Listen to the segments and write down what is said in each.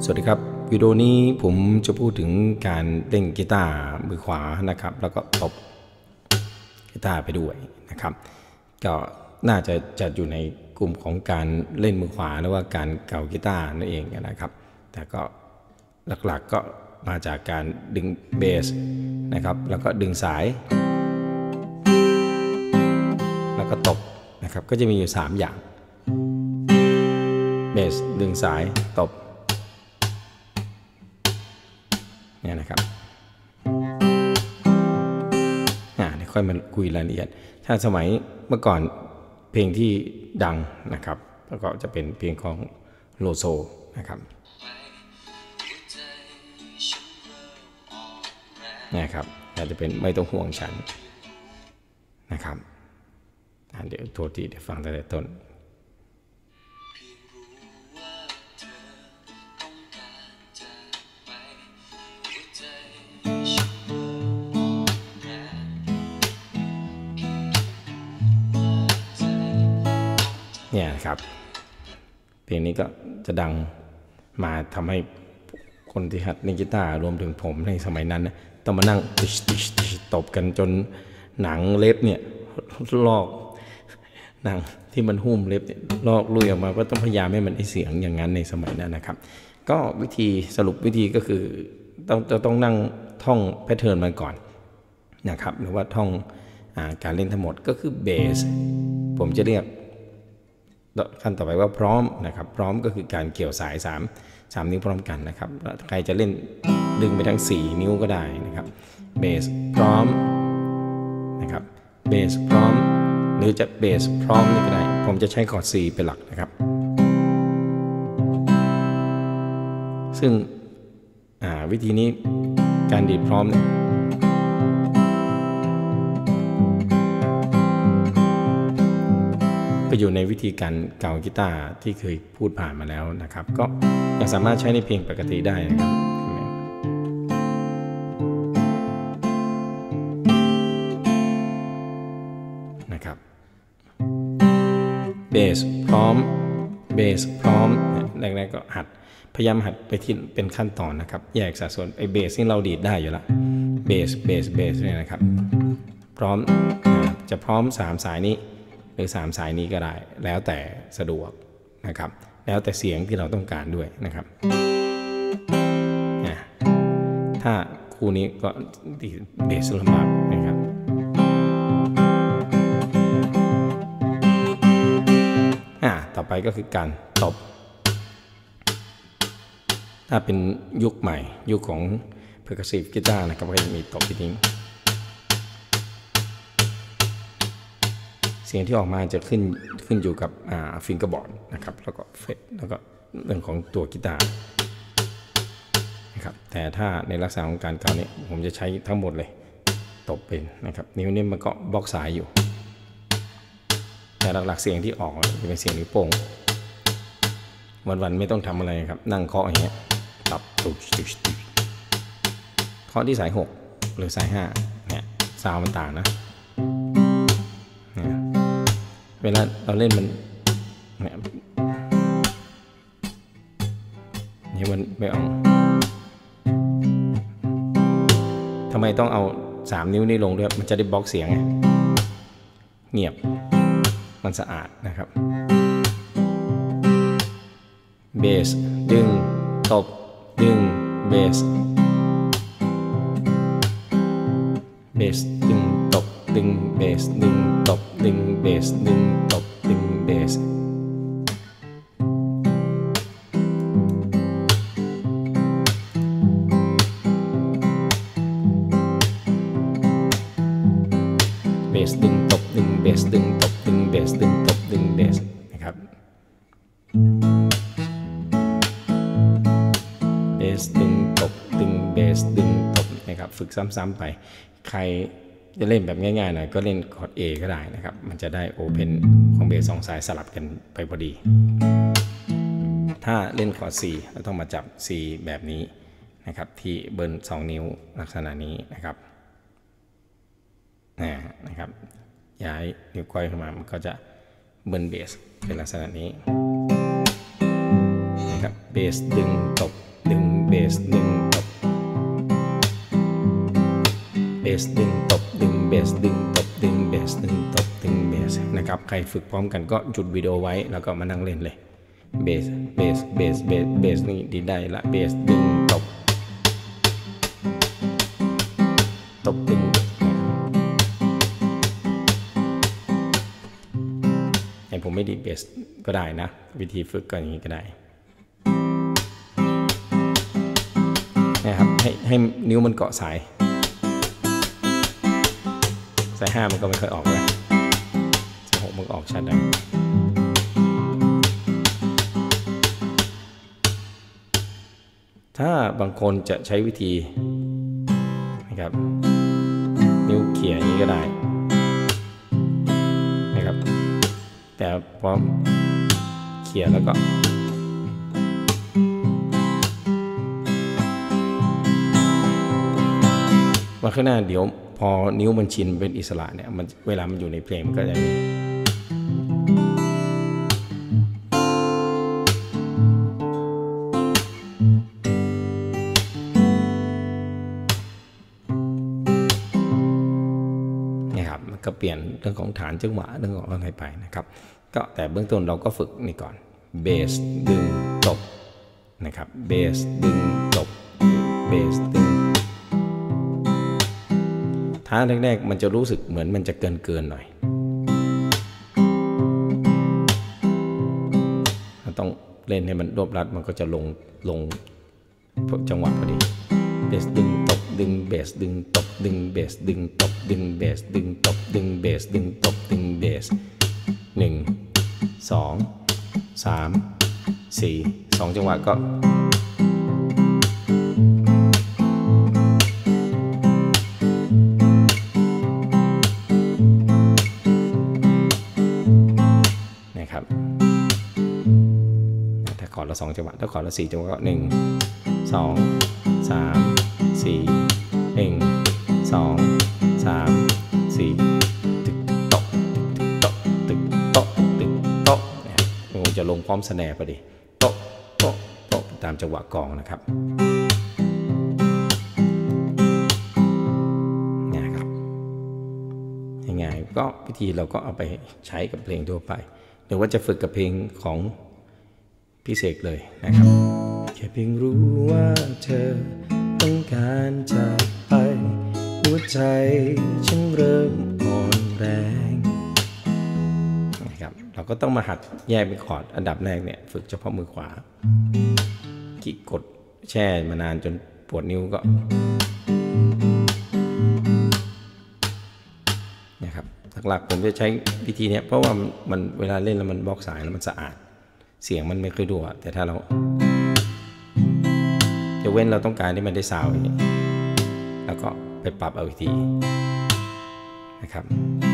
สวัสดีครับวิดีโอนี้ผมจะพูดถึงการเล่นกีตาร์มือขวานะครับแล้วก็ตบกีตาร์ไปด้วยนะครับก็น่าจะจัดอยู่ในกลุ่มของการเล่นมือขวาหรือว่าการเก่ากีตาร์นั่นเองนะครับแต่ก็หลักๆก็มาจากการดึงเบสนะครับแล้วก็ดึงสายแล้วก็ตบนะครับก็จะมีอยู่3อย่างเบสดึงสายตบเนี่ยนะครับเดี๋ยวค่อยมาคุยรายละเอียดถ้าสมัยเมื่อก่อนเพลงที่ดังนะครับแล้วก็จะเป็นเพลงของโลโซนะครับเนี่ยครับอาจจะเป็นไม่ต้องห่วงฉันนะครับเดี๋ยวโทษทีเดี๋ยวฟังตั้งแต่ต้นเนี่ยครับเพลงนี้ก็จะดังมาทำให้คนที่หัดเล่นกีตาร์รวมถึงผมในสมัยนั้นนะต้องมานั่งตบกันจนหนังเล็บเนี่ยลอกหนังที่มันหุ้มเล็บเนี่ยลอกลุยออกมาก็ต้องพยายามให้มันได้เสียงอย่างนั้นในสมัยนั้นนะครับก็วิธีสรุปวิธีก็คือต้องนั่งท่องแพทเทิร์นมันก่อนนะครับหรือว่าท่องการเล่นทั้งหมดก็คือเบสผมจะเรียกขั้นต่อไปว่าพร้อมนะครับพร้อมก็คือการเกี่ยวสาย3นิ้วพร้อมกันนะครับใครจะเล่นดึงไปทั้ง4นิ้วก็ได้นะครับเบสพร้อมนะครับเบสพร้อมหรือจะเบสพร้อมนี่ก็ได้ผมจะใช้คอร์ด C เป็นหลักนะครับซึ่งวิธีนี้การดีดพร้อมเนี่ยก็อยู่ในวิธีการเก่ากีตาร์ที่เคยพูดผ่านมาแล้วนะครับก็ยังสามารถใช้ในเพลงปกติได้นะครับเบสพร้อมเบสพร้อมแรกๆก็พยายามหัดไปที่เป็นขั้นตอนนะครับแยกสัดส่วนไอ้เบสที่เราดีดได้อยู่แล้วเบสเนี่ยนะครับพร้อมจะพร้อม3สายนี้หรือ3สายนี้ก็ได้แล้วแต่สะดวกนะครับแล้วแต่เสียงที่เราต้องการด้วยนะครับถ้าคู่นี้ก็ดีเบสลำบากนะครับต่อไปก็คือการตบถ้าเป็นยุคใหม่ยุคของ Percussive Guitar นะครับก็จะมีตบที่นี้เสียงที่ออกมาจะขึ้นอยู่กับฟิงเกอร์บอร์ดนะครับแล้วก็เฟดแล้วก็เรื่องของตัวกีตาร์นะครับแต่ถ้าในลักษณะของการเก่านี้ผมจะใช้ทั้งหมดเลยตบเป็นนะครับนิ้วนี้มันก็บล็อกสายอยู่แต่หลักๆเสียงที่ออกจะเป็นเสียงนิ้วโป้งวันๆไม่ต้องทำอะไรครับนั่งเคาะอย่างเงี้ยตับตุ๊เคาะที่สาย6หรือสาย5เนี่ยซาวมันต่างนะเวลาเราเล่นมันเนี่ยมันไม่เอาทำไมต้องเอา3นิ้วนี้ลงด้วยมันจะได้บล็อกเสียงไงเงียบมันสะอาดนะครับเบสดึงตบดึงเบสดึงตบดึงเบสดึงตบดึงเบสดึงตบดึงเบสเบสดึงตบดึงเบสดึงตบดึงเบสดึงตบดึงเบสนะครับเบสดึงตบดึงเบสดึงตบนะครับฝึกซ้ำๆไปใครจะเล่นแบบง่ายๆหน่อยก็เล่นคอร์ด A ก็ได้นะครับมันจะได้โอเพนของเบส2สายสลับกันไปพอดีถ้าเล่นคอร์ด C เราต้องมาจับ C แบบนี้นะครับที่เบิร์น2นิ้วลักษณะนี้นะครับนะครับย้ายนิ้วก้อยขึ้นมามันก็จะเบิร์นเบสเป็นลักษณะนี้นะครับเบสดึงตบสดึงตบเบสดึงตบดึงเบสดึงตบดึงเบสดึงตบดึงเบสนะครับใครฝึกพร้อมกันก็หยุดวิดีโอไว้แล้วก็มานั่งเล่นเลยเบสเบสเบสเบสเบสนี่ดีได้ละเบสดึงตบตบดึงให้ผมไม่ดีเบสก็ได้นะวิธีฝึกก็อย่างนี้ก็ได้นะครับให้นิ้วมันเกาะสาย5มันก็ไม่ค่อยออกเลย6มันออกชัดได้ถ้าบางคนจะใช้วิธีนะครับนิ้วเขี่ยอย่างนี้ก็ได้นะครับแต่พอเขี่ยแล้วก็มาข้างหน้าเดี๋ยวพอนิ้วมันชินเป็นอิสระเนี่ยมันเวลามันอยู่ในเพลงมันก็จะนี่ครับมันก็เปลี่ยนเรื่องของฐานจังหวะเรื่องของอะไรไปนะครับก็แต่เบื้องต้นเราก็ฝึกนี่ก่อนเบสดึงตบนะครับเบสดึงตบเบสดึงท่าแรกๆมันจะรู้สึกเหมือนมันจะเกินหน่อยต้องเล่นให้มันรวบรัดมันก็จะลงจังหวะพอดีเบสดึงตบดึงเบสดึงตบดึงเบสดึงตบดึงเบสดึงตบดึงเบสดึงตบดึงเบส1 2 3 4 2จังหวะก็ขอละ2จังหวะถ้าขอละ4จังหวะก็1 2 3 4 1 2 3 4ตึกโต๊ะตึกโต๊ะตึกโต๊ะตึกโต๊ะเนี่ยมันจะลงพร้อมสแนร์พอดีโต๊ะโต๊ะโต๊ะตามจังหวะกลองนะครับเนี่ยครับง่ายๆก็วิธีเราก็เอาไปใช้กับเพลงทั่วไปหรือว่าจะฝึกกับเพลงของพิเศษเลยนะครับแค่เพียงรู้ว่าเธอต้องการจากไปหัวใจฉันเริ่มอ่อนแรงนะครับเราก็ต้องมาหัดแยกเป็นคอร์ดอันดับแรกเนี่ยฝึกเฉพาะมือขวากี่กดแช่มานานจนปวดนิ้วก็นะครับหลักๆผมจะใช้วิธีนี้เพราะว่ามันเวลาเล่นแล้วมันบล็อกสายแล้วมันสะอาดเสียงมันไม่ค่อยดัวแต่ถ้าเราจะเว้นเราต้องการที่มันได้ซาวด์อย่างนี้แล้วก็ไปปรับเอาอีกทีนะครับ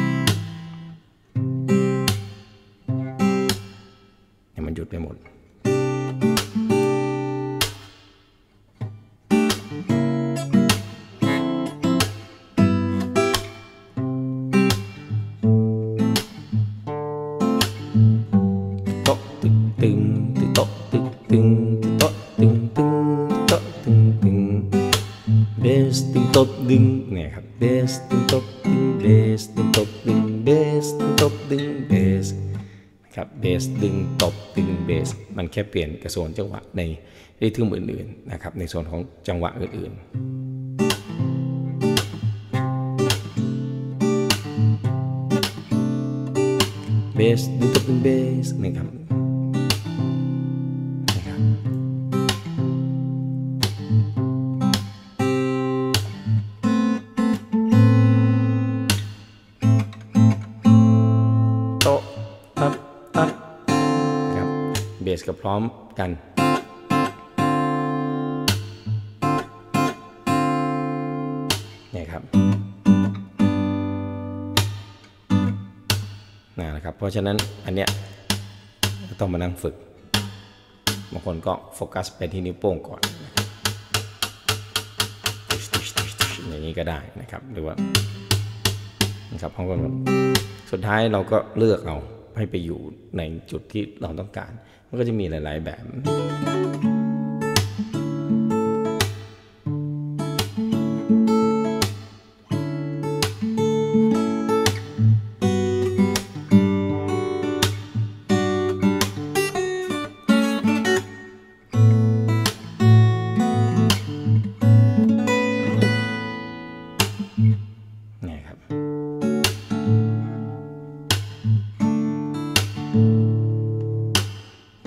ให้มันหยุดไปหมดตึงตึงโต๊ะตึงตึงโต๊ะตึงตึงโต๊ะตึงตึงเบสตึงโต๊ะดึงเนี่ยครับเบสตึงโต๊ะดึงเบสตึงโต๊ะดึงเบสตึงโต๊ะดึงเบสครับเบสดึงตบดึงเบสมันแค่เปลี่ยนกระโซนจังหวะในริทึมอื่นๆนะครับในส่วนของจังหวะอื่นๆเบสดึงตบดึงเบสนี่ครับเบสกับพร้อมกันนี่ครับนะครับเพราะฉะนั้นอันเนี้ยต้องมานั่งฝึกบางคนก็โฟกัสไปที่นิ้วโป้งก่อนอย่างนี้ก็ได้นะครับหรือว่านะครับเพราะว่าสุดท้ายเราก็เลือกเอาให้ไปอยู่ในจุดที่เราต้องการมันก็จะมีหลายๆแบบ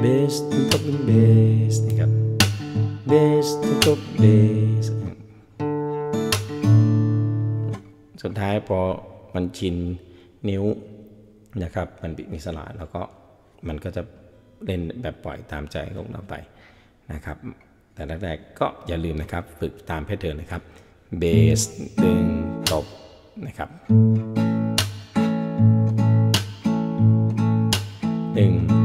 เบสตึงตบดึงเบสนะครับเบสตึงตบเบสสุดท้ายพอมันชินนิ้วนะครับมันมีสระแล้วก็มันก็จะเล่นแบบปล่อยตามใจของเราไปนะครับแต่แรกๆก็อย่าลืมนะครับฝึกตามแพทเทิร์นนะครับเบสดึงตบนะครับ1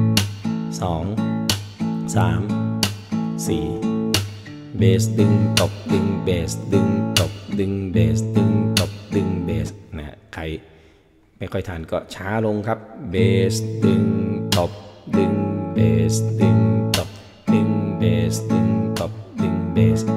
2 3 4เบสดึงตบดึงเบสดึงตบดึงเบสดึงตบดึงเบสนะใครไม่ค่อยทันก็ช้าลงครับเบสดึงตบดึงเบสดึงตบดึงเบสดึงตบดึงเบส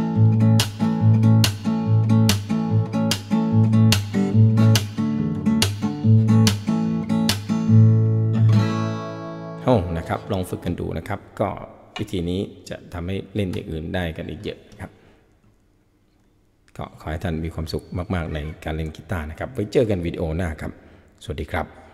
นะครับลองฝึกกันดูนะครับก็วิธีนี้จะทำให้เล่นอย่างอื่นได้กันอีกเยอะครับก็ขอให้ท่านมีความสุขมากๆในการเล่นกีตาร์นะครับไว้เจอกันวิดีโอหน้าครับสวัสดีครับ